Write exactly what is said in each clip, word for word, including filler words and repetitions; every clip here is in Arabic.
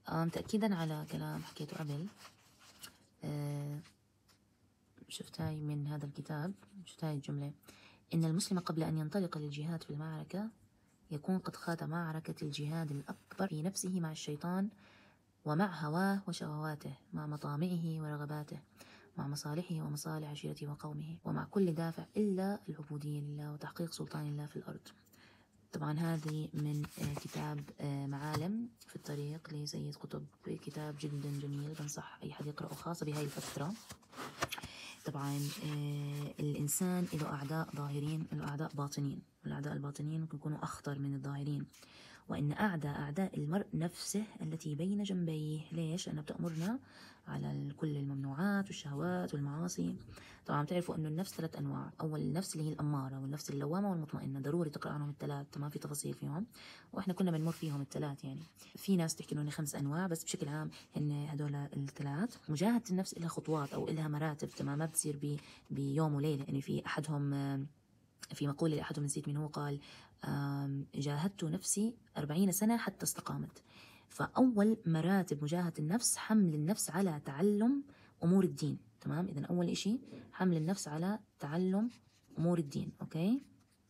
آم تأكيدا على كلام حكيته قبل، آه شفت هاي من هذا الكتاب، شفت هاي الجملة: إن المسلم قبل أن ينطلق للجهاد في المعركة يكون قد خاض معركة الجهاد الأكبر في نفسه مع الشيطان، ومع هواه وشهواته، مع مطامعه ورغباته، مع مصالحه ومصالح عشيرته وقومه، ومع كل دافع إلا العبودية لله وتحقيق سلطان الله في الأرض. طبعا هذه من كتاب معالم في الطريق لسيد قطب، كتاب جدا جميل، بنصح أي حد يقرأه خاصة بهاي الفترة. طبعا الإنسان له أعداء ظاهرين وله أعداء باطنين، والأعداء الباطنين ممكن يكونوا أخطر من الظاهرين. وإن أعدى أعداء المرء نفسه التي بين جنبيه. ليش؟ لأنها بتأمرنا على كل الممنوعات والشهوات والمعاصي. طبعا بتعرفوا أنه النفس ثلاث أنواع: أول النفس اللي هي الأمارة، والنفس اللوامة والمطمئنة، ضروري تقرأ عنهم الثلاث، ما في تفاصيل فيهم، وإحنا كنا بنمر فيهم الثلاث. يعني في ناس تحكي إنه خمس أنواع، بس بشكل عام هن هدول الثلاث. مجاهدة النفس لها خطوات أو لها مراتب، تمام، ما بتصير بيوم وليلة. يعني في أحدهم، في مقولة لأحدهم نسيت من هو، قال: جاهدت نفسي أربعين سنة حتى استقامت. فأول مراتب مجاهدة النفس حمل النفس على تعلم أمور الدين، تمام. إذن أول إشي حمل النفس على تعلم أمور الدين، أوكي.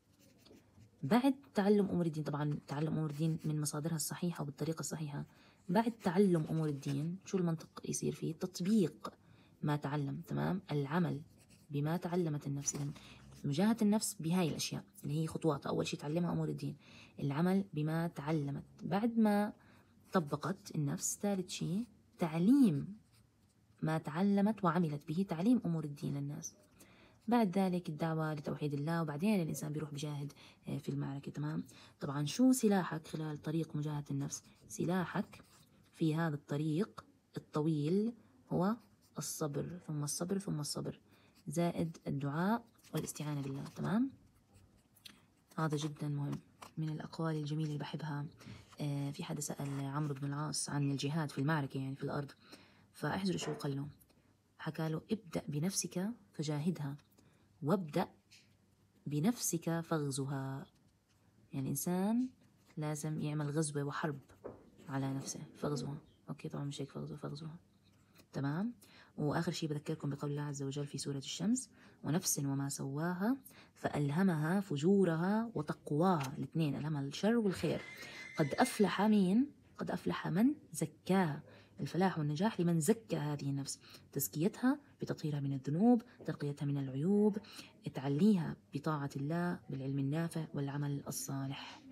بعد تعلم أمور الدين، طبعا تعلم أمور الدين من مصادرها الصحيحة وبالطريقة الصحيحة. بعد تعلم أمور الدين شو المنطق يصير فيه؟ تطبيق ما تعلم، تمام، العمل بما تعلمت النفس. إذن مجاهدة النفس بهاي الأشياء اللي هي خطوات: أول شيء تعلمها أمور الدين، العمل بما تعلمت، بعد ما طبقت النفس، ثالث شيء تعليم ما تعلمت وعملت به، تعليم أمور الدين للناس. بعد ذلك الدعوة لتوحيد الله، وبعدين الإنسان بيروح بجاهد في المعركة، تمام. طبعا شو سلاحك خلال طريق مجاهدة النفس؟ سلاحك في هذا الطريق الطويل هو الصبر، ثم الصبر، ثم الصبر، زائد الدعاء والاستعانة بالله، تمام. هذا جدا مهم. من الأقوال الجميلة اللي بحبها، آه في حدا سأل عمرو بن العاص عن الجهاد في المعركة، يعني في الأرض، فاحذروا شو قال له. حكى له: ابدأ بنفسك فجاهدها، وابدأ بنفسك فاغزها. يعني الإنسان لازم يعمل غزوة وحرب على نفسه، فاغزها. أوكي، طبعا مش هيك، فاغزها فاغزها، تمام. وآخر شيء بذكركم بقول الله عز وجل في سورة الشمس: ونفس وما سواها فألهمها فجورها وتقواها. الاثنين، ألهمها الشر والخير. قد أفلح مين؟ قد أفلح من زكاها. الفلاح والنجاح لمن زكى هذه النفس، تزكيتها بتطهيرها من الذنوب، ترقيتها من العيوب، تعليها بطاعة الله بالعلم النافع والعمل الصالح.